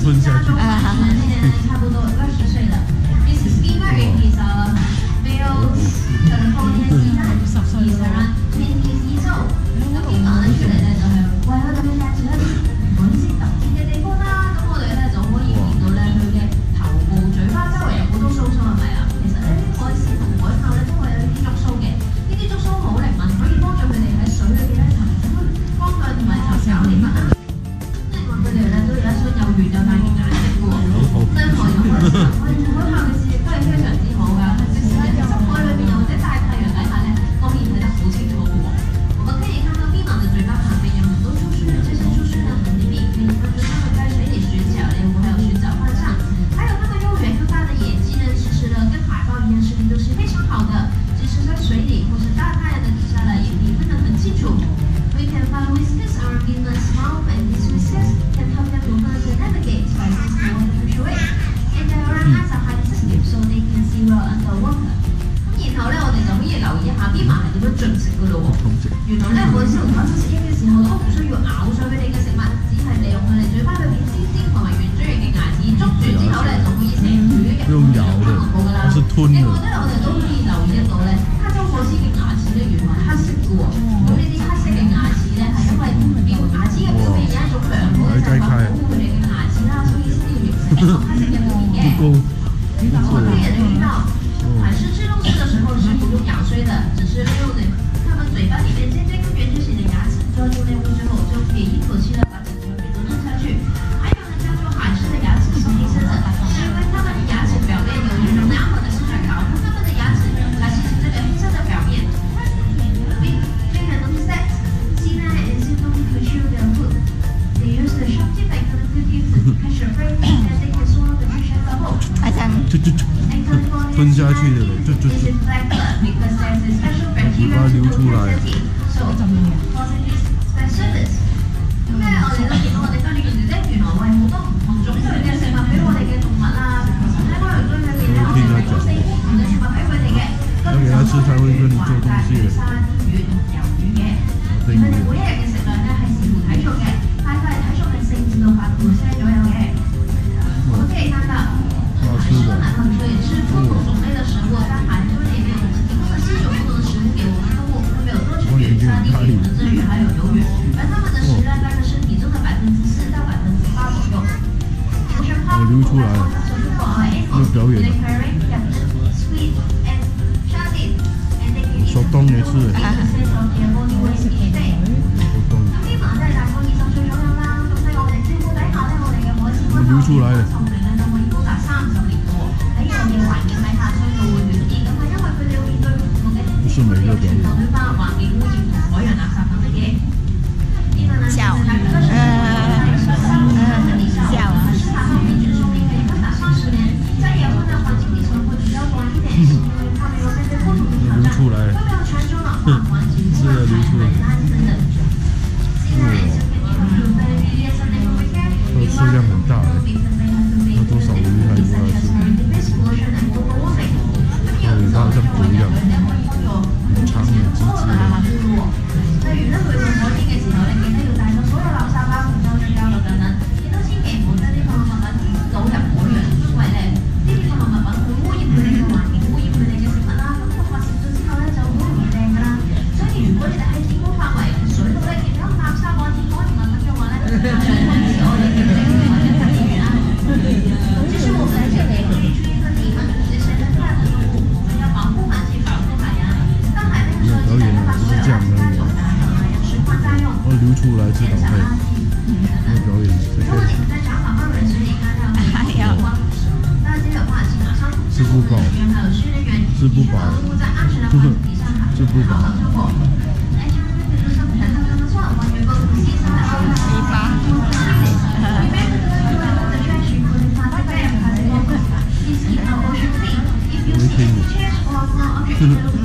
吞下去。 差不多20岁了。Mrs. Beaver is a male California citizen. He's around 20 years old. 咁邊晚咧出嚟咧就係為咗咁樣帶住一啲唔好意思特別嘅地方啦。咁我哋咧就可以見到咧佢嘅頭部、嘴巴周圍有好多鬚鬚係咪啊？其實咧海獅同海豹咧都會有呢啲觸鬚嘅。呢啲觸鬚好靈敏，可以幫助佢哋喺水裏邊咧尋找光亮同埋尋找獵物啦。另外佢哋咧都有一雙又圓又大嘅眼睛嘅喎。任何人海豹嘅視力都係非常之好㗎。即使喺深海裏邊又或者大太陽底下咧，都可以睇得好清楚嘅喎。我們可以看到賓馬的嘴巴旁邊有很多觸鬚，這些觸鬚呢很靈敏，可以幫助它們在水裡尋找獵物，還有尋找飯上。還有它們又圓又大的眼睛呢，其實呢跟海豹一樣視力都是非常好的，即使在水裡或是大太陽的底下呢，也可以分得很清楚。We can find whiskers around Bima's mouth, and these whiskers can help them to navigate by sensing water fluctuates. And their eyes are highly sensitive, so they can see well underwater. 咁然後咧，我哋就可以留意一下邊馬係點樣進食㗎咯喎。原來咧，海獅同海豹食嘢嘅時候都唔需要咬上佢哋嘅食物，只係利用佢哋嘴巴裏邊尖尖同埋圓錐形嘅牙齒捉住之後咧，就可以成條入到吞落肚㗎啦。另外咧，我哋都可以留意得到咧，加州海獅嘅牙齒咧原來係黑色嘅喎。咁呢啲黑色嘅牙齒咧係因為牙齒嘅表面有一種良好嘅成分保護佢哋嘅牙齒啦，所以先要形成一個黑色嘅表面嘅。我們也注意到。海獅吃東西的時候是不用咬碎的，只是利用它們嘴巴裡面尖尖跟圓錐形的牙齒抓住獵物之後，就可以一口氣的把整條魚都吞下去。還有呢，叫做海獅的牙齒是黑色的，是因為它們的牙齒表面有一種良好的色彩保護它們的牙齒來形成這個黑色的表面。We can notice that Sina and Sinou to chew their food. They use the sharp tip and connective teeth to catch their prey, and they can swallow the fish as a whole. 吞下去的嘞，就把它流出来。 咁咧，我哋都見到我哋今年咧，原來喂好多唔同種類嘅食物俾我哋嘅動物啦。喺海洋區裏邊咧，我哋有4種唔同嘅食物俾佢哋嘅。 要給它吃，它會跟你做東西嘅。 沙丁魚同魷魚嘅。佢哋每一日嘅食量咧係視乎體重嘅，大概體重係4至到8%左右嘅。我們可以看到。海獅呢很可以吃多種種類的食物，在海裡面也提供了7種不同的食物給我們動物，分別有多吃魚、沙丁魚、文字魚還有魷魚，而它們的食量大概是體重的4%到8%左右。 流出來了，要表演了。手動也是。流出來了。不是每個表演。 笑。 流出來，是的，流出來。數量很大的，有多少魚還有多少隻？它好像狗一樣，很長很直直的。流出來知道會，要表演吃不飽，吃不飽，吃不飽。我會聽你。